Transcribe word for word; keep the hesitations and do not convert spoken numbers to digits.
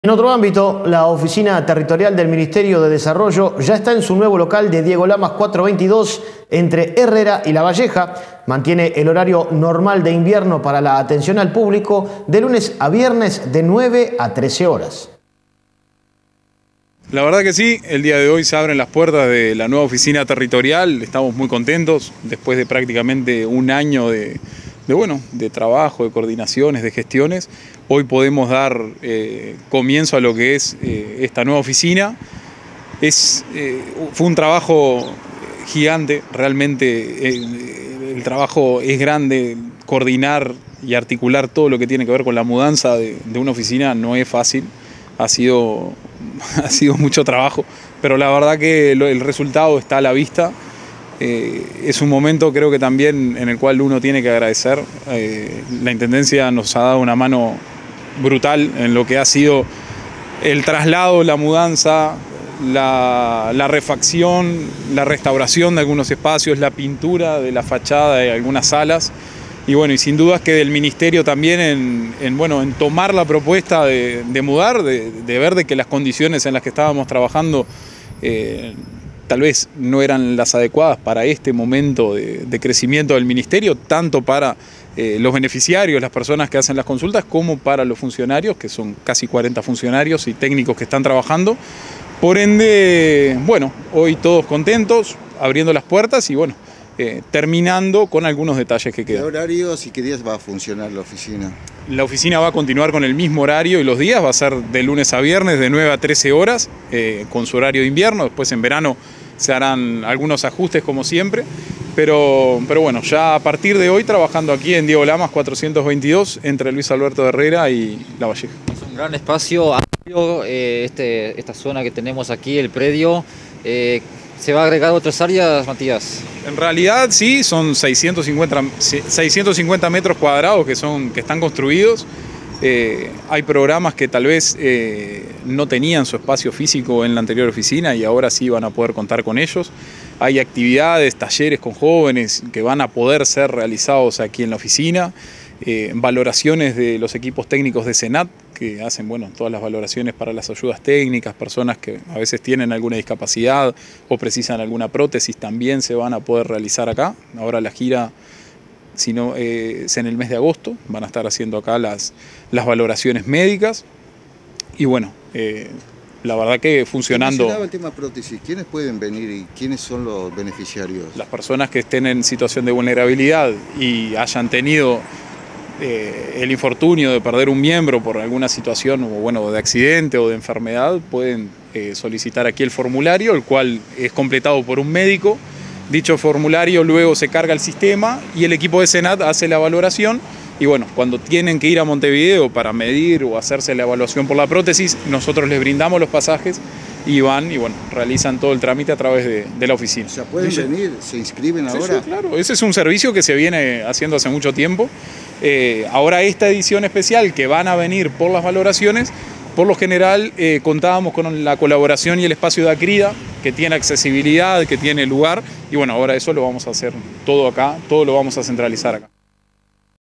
En otro ámbito, la Oficina Territorial del Ministerio de Desarrollo ya está en su nuevo local de Diego Lamas cuatrocientos veintidós entre Herrera y La Valleja. Mantiene el horario normal de invierno para la atención al público de lunes a viernes de nueve a trece horas. La verdad que sí, el día de hoy se abren las puertas de la nueva oficina territorial, estamos muy contentos después de prácticamente un año de, de, bueno, de trabajo, de coordinaciones, de gestiones. Hoy podemos dar eh, comienzo a lo que es eh, esta nueva oficina. Es, eh, fue un trabajo gigante, realmente eh, el trabajo es grande, coordinar y articular todo lo que tiene que ver con la mudanza de, de una oficina no es fácil, ha sido... ha sido mucho trabajo, pero la verdad que el resultado está a la vista. Eh, es un momento creo que también en el cual uno tiene que agradecer. Eh, la Intendencia nos ha dado una mano brutal en lo que ha sido el traslado, la mudanza, la, la refacción, la restauración de algunos espacios, la pintura de la fachada de algunas salas. Y bueno, y sin dudas que del Ministerio también en, en, bueno, en tomar la propuesta de, de mudar, de, de ver de que las condiciones en las que estábamos trabajando eh, tal vez no eran las adecuadas para este momento de, de crecimiento del Ministerio, tanto para eh, los beneficiarios, las personas que hacen las consultas, como para los funcionarios, que son casi cuarenta funcionarios y técnicos que están trabajando. Por ende, bueno, hoy todos contentos, abriendo las puertas y bueno, Eh, terminando con algunos detalles que quedan. ¿Qué horarios y qué días va a funcionar la oficina? La oficina va a continuar con el mismo horario y los días va a ser de lunes a viernes de nueve a trece horas, eh, con su horario de invierno. Después en verano se harán algunos ajustes como siempre, pero, pero bueno, ya a partir de hoy trabajando aquí en Diego Lamas cuatrocientos veintidós entre Luis Alberto Herrera y La Valleja. Es un gran espacio amplio, eh, este, esta zona que tenemos aquí, el predio. Eh, ¿Se va a agregar otras áreas, Matías? En realidad sí, son seiscientos cincuenta metros cuadrados que, son, que están construidos. Eh, hay programas que tal vez eh, no tenían su espacio físico en la anterior oficina y ahora sí van a poder contar con ellos. Hay actividades, talleres con jóvenes que van a poder ser realizados aquí en la oficina. Eh, valoraciones de los equipos técnicos de Senat, que hacen bueno, todas las valoraciones para las ayudas técnicas, personas que a veces tienen alguna discapacidad o precisan alguna prótesis, también se van a poder realizar acá. Ahora la gira, si no, eh, es en el mes de agosto, van a estar haciendo acá las, las valoraciones médicas y bueno, eh, la verdad que funcionando. Mencionaba el tema prótesis, ¿quiénes pueden venir y quiénes son los beneficiarios? Las personas que estén en situación de vulnerabilidad y hayan tenido Eh, el infortunio de perder un miembro por alguna situación o bueno, de accidente o de enfermedad, pueden eh, solicitar aquí el formulario, el cual es completado por un médico. Dicho formulario luego se carga al sistema y el equipo de Senat hace la valoración y bueno, cuando tienen que ir a Montevideo para medir o hacerse la evaluación por la prótesis, nosotros les brindamos los pasajes y van y bueno, realizan todo el trámite a través de, de la oficina. O sea, ¿pueden Dice, venir? ¿Se inscriben sí, ahora? Sí, claro, ese es un servicio que se viene haciendo hace mucho tiempo. Eh, ahora esta edición especial que van a venir por las valoraciones, por lo general eh, contábamos con la colaboración y el espacio de Acrida, que tiene accesibilidad, que tiene lugar, y bueno, ahora eso lo vamos a hacer todo acá, todo lo vamos a centralizar acá.